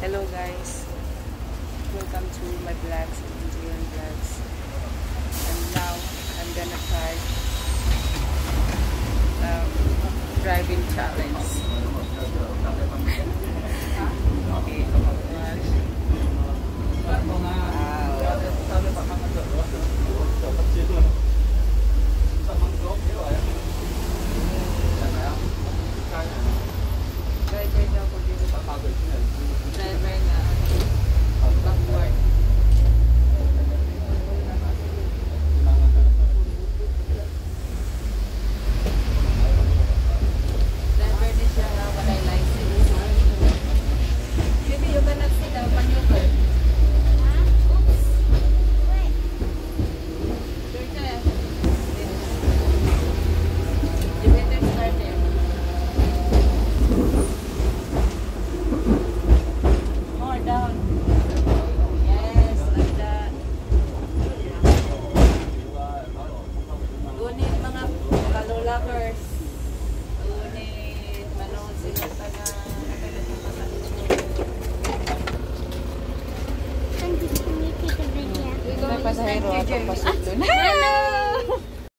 Hello guys, welcome to my vlogs and Nigerian vlogs. And now I'm gonna try driving challenge. Okay, driver na backward. Driver din siya na wala license. Maybe you cannot see the maneuver. Oops. Your turn. You better start there. More down. Yes, like that. Gunit mga kalulakers. Gunit manood sila pa na Gusto niyo kita video. may pasahero ako pasok doon. Hello!